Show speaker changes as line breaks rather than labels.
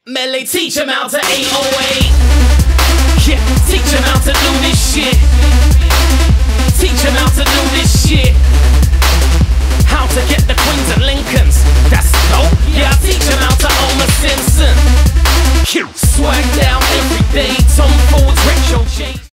Melee, teach him how to 808. Yeah, teach him how to do this shit. Teach him how to do this shit. How to get the Queens and Lincolns. That's dope. Yeah, I teach him how to Homer Simpson. Swag down every day, Tom Ford's retro shades.